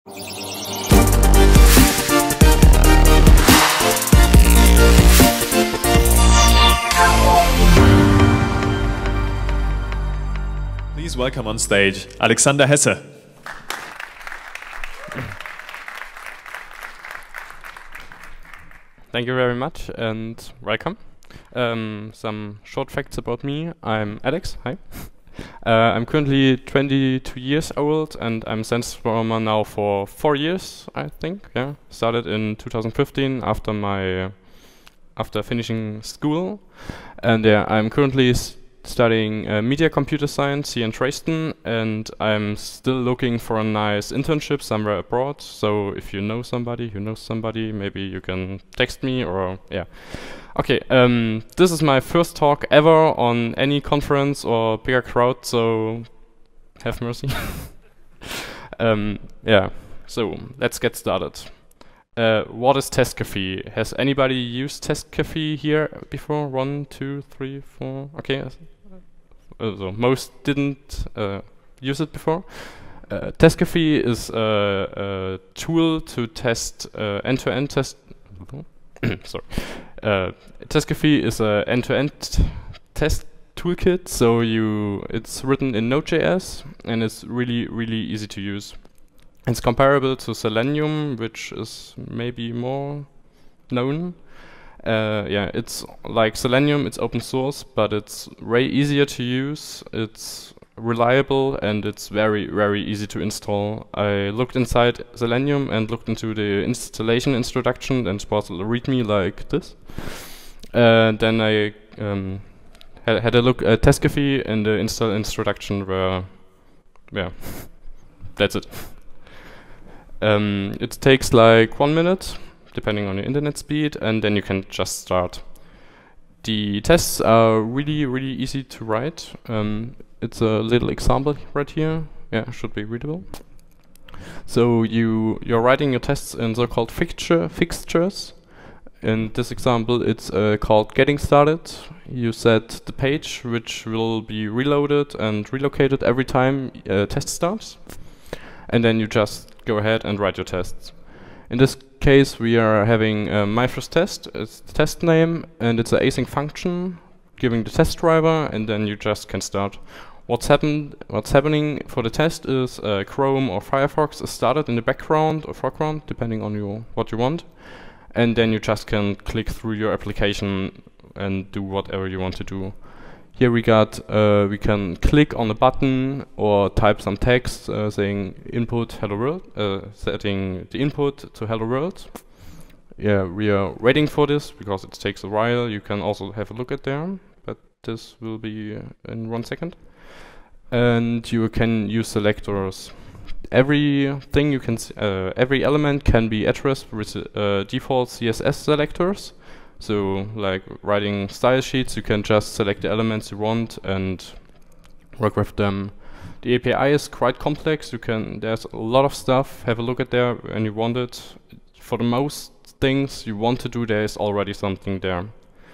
Please welcome on stage Alexander Hesse. Thank you very much and welcome. Some short facts about me. I'm Alex, hi. I'm currently 22 years old and I'm science programmer now for 4 years, I think. Yeah, started in 2015 after finishing school, and yeah, I'm currently studying media computer science here in Dresden, and I'm still looking for a nice internship somewhere abroad. So if you know somebody who knows somebody, maybe you can text me or yeah. Okay, this is my first talk ever on any conference or bigger crowd, so have mercy. Yeah, so let's get started. What is TestCafe? Has anybody used TestCafe here before? 1, 2, 3, 4. Okay, so most didn't use it before. TestCafe is a tool to test end-to-end test. Sorry. TestCafe is a end-to-end test toolkit. So it's written in Node.js and it's really easy to use. It's comparable to Selenium, which is maybe more known. Yeah, it's like Selenium, it's open source, but it's way easier to use, it's reliable, and it's very easy to install. I looked inside Selenium and looked into the installation introduction, and it was a readme like this. Then I had a look at TestCafe, and the install introduction where, yeah, that's it. It takes like 1 minute, depending on your internet speed, and then you can just start. The tests are really easy to write. It's a little example right here. Yeah, should be readable. So you're writing your tests in so-called fixtures. In this example, it's called getting started. You set the page, which will be reloaded and relocated every time a test starts, and then you just go ahead and write your tests. In this case, we are having my first test. It's the test name, and it's an async function giving the test driver, and then you just can start. What's happening for the test is Chrome or Firefox is started in the background or foreground, depending on what you want, and then you just can click through your application and do whatever you want to do. Here we can click on a button or type some text saying input hello world, setting the input to hello world. Yeah, we are waiting for this because it takes a while. You can also have a look at there, but this will be in 1 second. And you can use selectors. Every element can be addressed with default CSS selectors. So, like writing style sheets, you can just select the elements you want and work with them. The API is quite complex. There's a lot of stuff. Have a look at there when you want it. For the most things you want to do, there is already something there.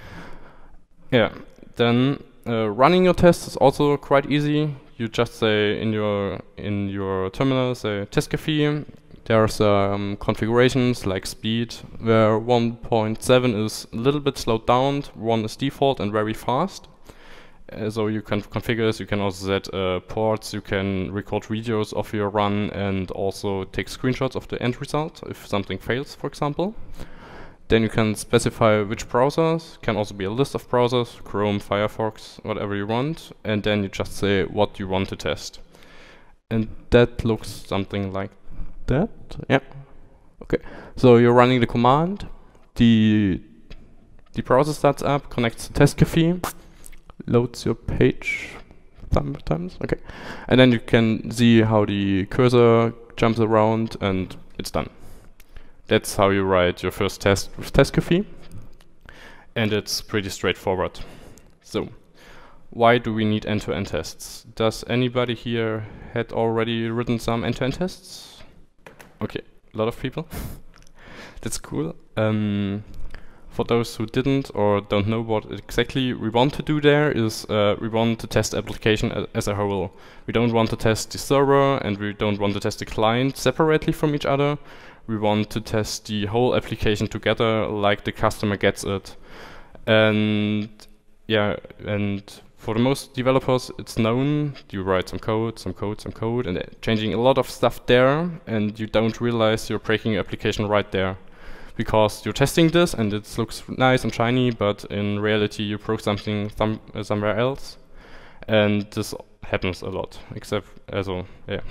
Yeah. Then running your tests is also quite easy. You just say in your terminal, say TestCafe. There are some configurations like speed, where 1.7 is a little bit slowed down, 1 is default and very fast. So you can configure this, you can also set ports, you can record videos of your run and also take screenshots of the end result if something fails, for example. Then you can specify which browsers, can also be a list of browsers, Chrome, Firefox, whatever you want, and then you just say what you want to test. And that looks something like that. Yeah. Okay. So you're running the command. The browser starts up, connects to TestCafe, loads your page sometimes. Okay. And then you can see how the cursor jumps around and it's done. That's how you write your first test with TestCafe. And it's pretty straightforward. So why do we need end-to-end tests? Does anybody here had already written some end-to-end tests? Okay, a lot of people. That's cool. For those who didn't or don't know what exactly we want to do there is we want to test the application as a whole. We don't want to test the server and we don't want to test the client separately from each other. We want to test the whole application together like the customer gets it. And yeah, and for the most developers it's known, you write some code, and changing a lot of stuff there, and you don't realize you're breaking your application right there. Because you're testing this and it looks nice and shiny, but in reality you broke something somewhere else. And this happens a lot, except, also, yeah.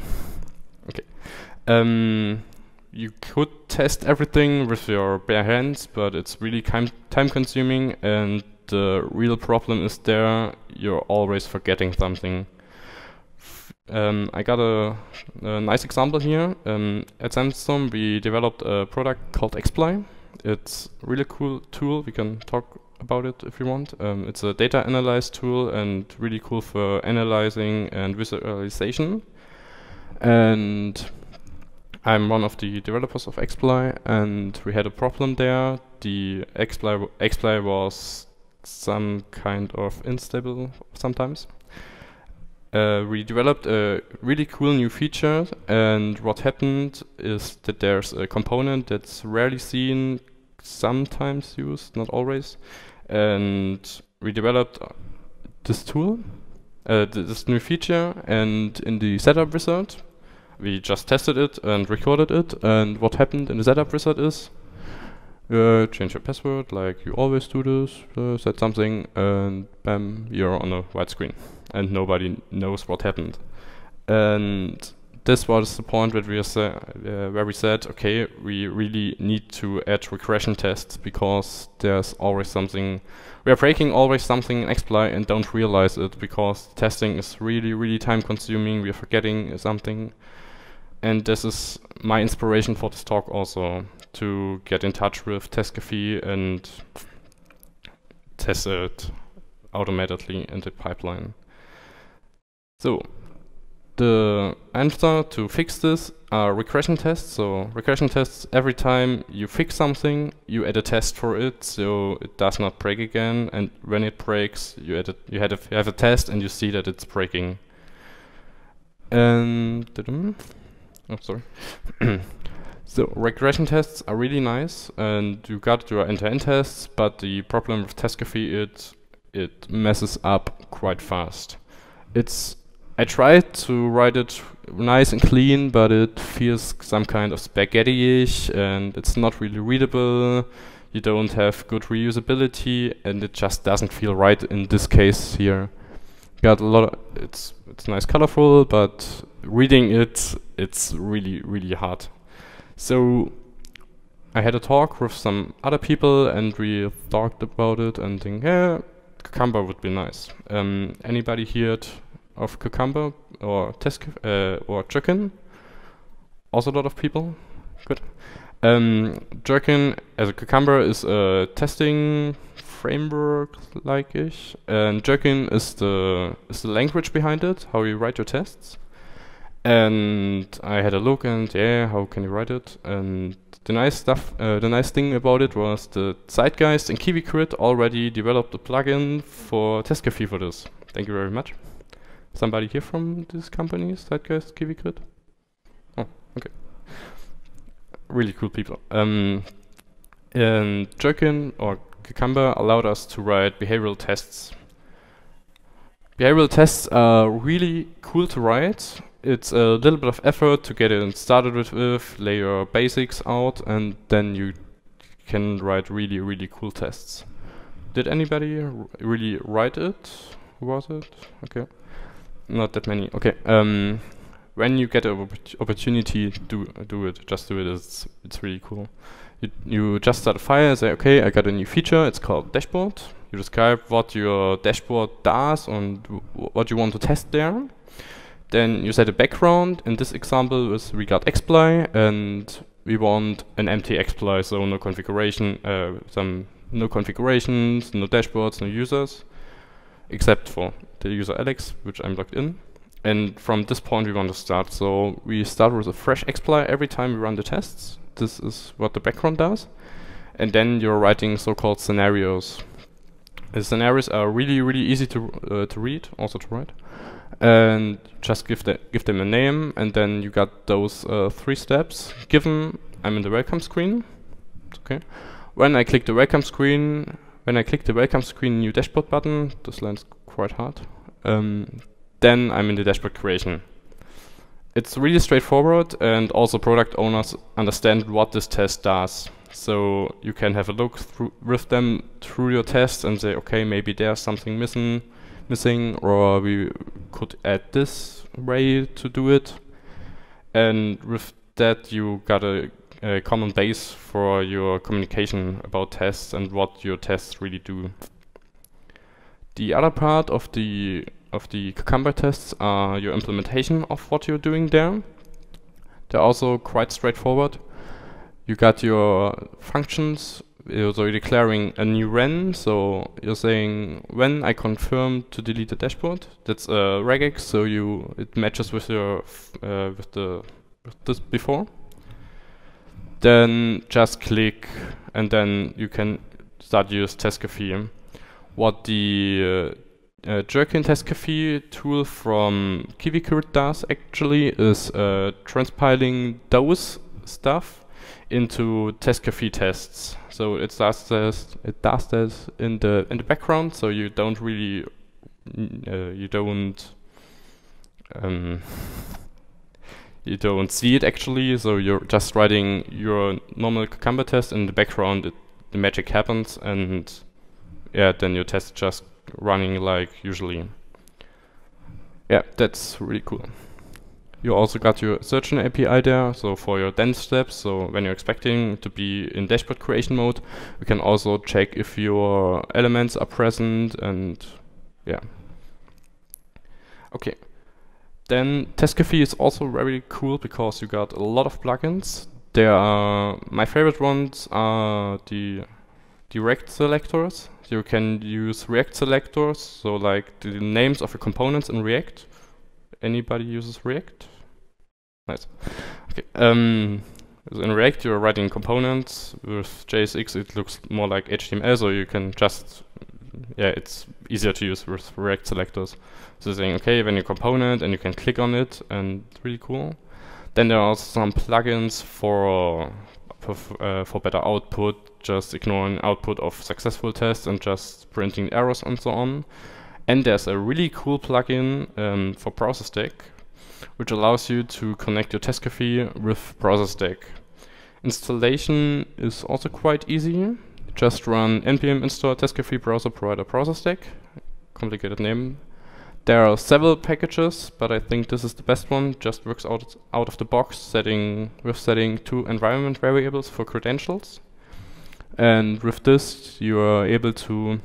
Okay. You could test everything with your bare hands, but it's really time consuming, and the real problem is there, you're always forgetting something. I got a nice example here. At Sandstorm we developed a product called XPly. It's a really cool tool, we can talk about it if you want. It's a data analyze tool and really cool for analyzing and visualization. And I'm one of the developers of XPly, and we had a problem there. The XPly was some kind of unstable sometimes. We developed a really cool new feature, and what happened is that there's a component that's rarely seen, sometimes used, not always. And we developed this tool, this new feature, and in the setup wizard, we just tested it and recorded it. And what happened in the setup wizard is, change your password like you always do this, set something, and bam, you're on a white screen. And nobody knows what happened. And this was the point where we said, okay, we really need to add regression tests, because there's always something, we are breaking always something in XPly and don't realize it, because testing is really, really time consuming, we are forgetting something. And this is my inspiration for this talk also, to get in touch with TestCafe and test it automatically in the pipeline. So, the answer to fix this are regression tests. So, regression tests, every time you fix something, you add a test for it, so it does not break again. And when it breaks, you have a test and you see that it's breaking. And oh, sorry. So, regression tests are really nice, and you got your end-to-end tests, but the problem with TestCafe, it messes up quite fast. I tried to write it nice and clean, but it feels some kind of spaghetti-ish, and it's not really readable. You don't have good reusability, and it just doesn't feel right in this case here. Got a lot of, it's nice, colorful, but reading it's really, really hard. So I had a talk with some other people, and we talked about it and think, yeah, Cucumber would be nice. Anybody here of Cucumber or or Jerkin? Also a lot of people. Good. Jerkin as a Cucumber is a testing framework like-ish, and Jerkin is the language behind it, how you write your tests. And I had a look, and yeah, how can you write it? And the nice thing about it was the Zeitgeist and KiwiCrit already developed a plugin for TestCafe for this. Thank you very much. Somebody here from this company, Zeitgeist, KiwiCrit? Oh, okay. Really cool people. And Jerkin or Cucumber allowed us to write behavioral tests. Behavioral tests are really cool to write. It's a little bit of effort to get it started with, lay your basics out, and then you can write really, really cool tests. Did anybody really write it? Who was it? Okay. Not that many. Okay. When you get an opportunity, do it. Just do it. It's really cool. You just start a file and say, okay, I got a new feature. It's called dashboard. You describe what your dashboard does and what you want to test there. Then you set a background. In this example, we got XPly, and we want an empty XPly, so no configuration, no configurations, no dashboards, no users, except for the user Alex, which I'm logged in. And from this point we want to start. So we start with a fresh XPly every time we run the tests. This is what the background does. and then you're writing so-called scenarios. The scenarios are really easy to read, also to write, and just give them a name, and then you got those 3 steps. Given I'm in the welcome screen, okay. When I click the welcome screen, new dashboard button, this lands quite hard. Then I'm in the dashboard creation. It's really straightforward, and also product owners understand what this test does. So you can have a look with them through your test and say, okay, maybe there's something missing, or we could add this way to do it. And with that, you got a common base for your communication about tests and what your tests really do. The other part of the Cucumber tests are your implementation of what you're doing there. They're also quite straightforward. You got your functions, so you're declaring a new ren, so you're saying when I confirm to delete the dashboard, that's a regex, so it matches with your with this before. Then just click, and then you can start use Testcafe. What the Gherkin Testcafe tool from KiwiCrit does actually is transpiling those stuff into Testcafe tests. So it does this in the background, so you don't really you don't see it actually. So you're just writing your normal Cucumber test in the background. The magic happens, and yeah, then your test just running like usually. Yeah, that's really cool. You also got your search API there, so for your then steps, so when you're expecting to be in dashboard creation mode, you can also check if your elements are present, and yeah. Okay. Then Testcafe is also very cool because you got a lot of plugins. There are, my favorite ones are the React selectors. You can use React selectors, so like the names of the components in React. Anybody uses React? Nice. Okay. In React, you're writing components. With JSX, it looks more like HTML, so you can just, yeah, it's easier to use with React selectors. So saying, okay, when you component, and you can click on it, and it's really cool. Then there are also some plugins for better output, just ignoring output of successful tests and just printing errors and so on. And there's a really cool plugin for BrowserStack, which allows you to connect your Testcafe with BrowserStack. Installation is also quite easy. Just run npm install Testcafe browser provider BrowserStack. Complicated name. There are several packages, but I think this is the best one. Just works out of the box, setting 2 environment variables for credentials. And with this, you are able to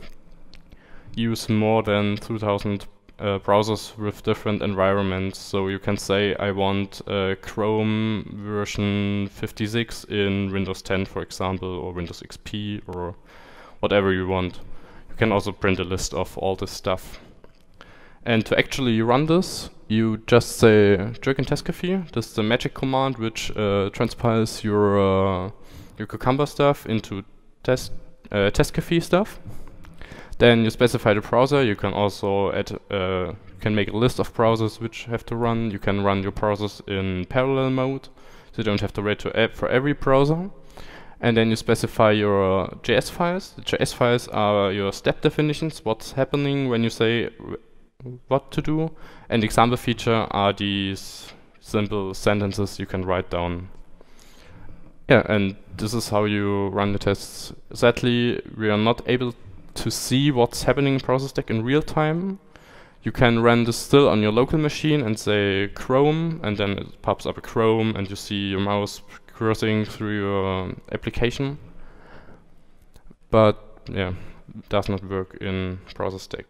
use more than 2,000 browsers with different environments. So you can say I want Chrome version 56 in Windows 10, for example, or Windows XP, or whatever you want. You can also print a list of all this stuff. And to actually run this, you just say Gherkin Testcafe. This is the magic command which transpiles your Cucumber stuff into Testcafe stuff. Then you specify the browser. You can also add, you can make a list of browsers which have to run. You can run your browsers in parallel mode, so you don't have to wait for every browser. And then you specify your JS files. The JS files are your step definitions, what's happening when you say what to do. And the example feature are these simple sentences you can write down. Yeah, and this is how you run the tests. Sadly, we are not able to see what's happening in BrowserStack in real time. You can run this still on your local machine and say Chrome, and then it pops up a Chrome, and you see your mouse cursing through your application. But yeah, it does not work in BrowserStack.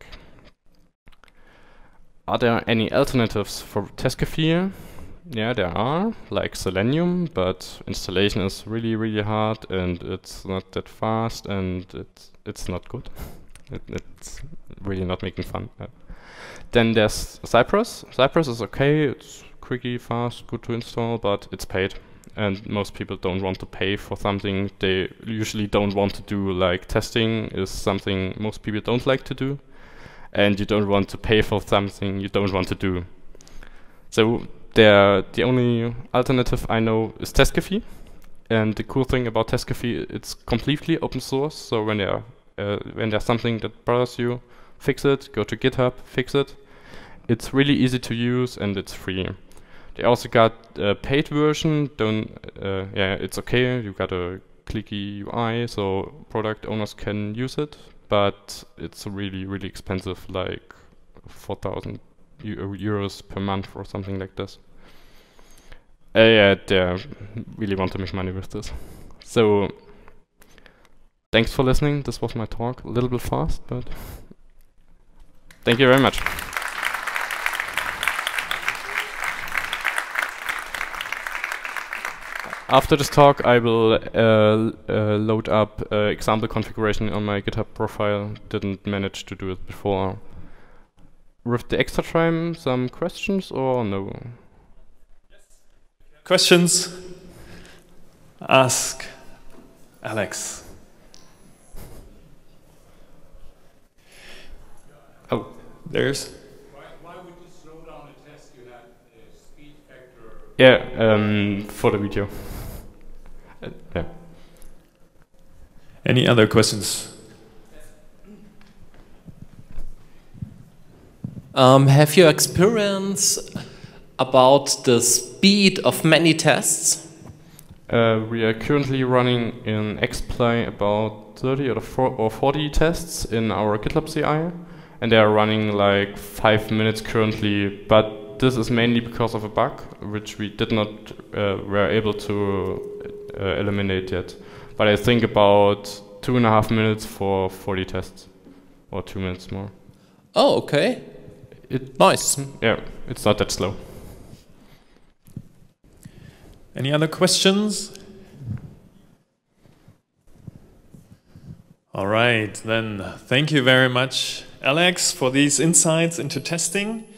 Are there any alternatives for Testcafe? Yeah, there are, like Selenium, but installation is really hard, and it's not that fast, and it's not good. It's really not making fun. Then there's Cypress. Cypress is okay, it's quickly, fast, good to install, but it's paid. and most people don't want to pay for something they usually don't want to do. Like testing is something most people don't like to do, and you don't want to pay for something you don't want to do. So the only alternative I know is Testcafe, and the cool thing about Testcafe, it's completely open source. So when there's something that bothers you, fix it. Go to GitHub, fix it. It's really easy to use and it's free. They also got a paid version. Yeah, it's okay. You got a clicky UI, so product owners can use it. But it's really, really expensive, like 4,000 euros per month or something like this. Yeah, they really want to make money with this. So, thanks for listening. This was my talk. A little bit fast, but thank you very much. After this talk, I will load up example configuration on my GitHub profile. Didn't manage to do it before. With the extra time, some questions or no? Questions? Ask Alex. Oh, there's. Why would you slow down a test? You had a speed factor. Yeah, for the video. Yeah. Any other questions? Have you experience about the speed of many tests? We are currently running in XPlay about 30 or 40 tests in our GitLab CI, and they are running like 5 minutes currently, but this is mainly because of a bug which we did not were able to eliminate yet. But I think about 2.5 minutes for 40 tests, or 2 minutes more. Oh, okay. Nice. Yeah, it's not that slow. Any other questions? All right, then thank you very much, Alex, for these insights into testing.